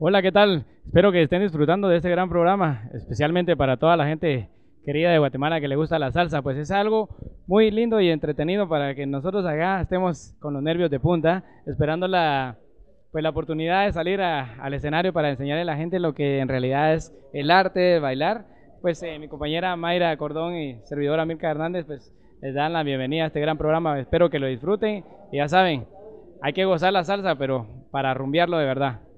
Hola, ¿qué tal? Espero que estén disfrutando de este gran programa, especialmente para toda la gente querida de Guatemala que le gusta la salsa, pues es algo muy lindo y entretenido para que nosotros acá estemos con los nervios de punta, esperando la oportunidad de salir al escenario para enseñarle a la gente lo que en realidad es el arte de bailar. Pues mi compañera Mayra Cordón y servidora Milka Hernández, pues les dan la bienvenida a este gran programa, espero que lo disfruten y ya saben, hay que gozar la salsa, pero para rumbearlo de verdad.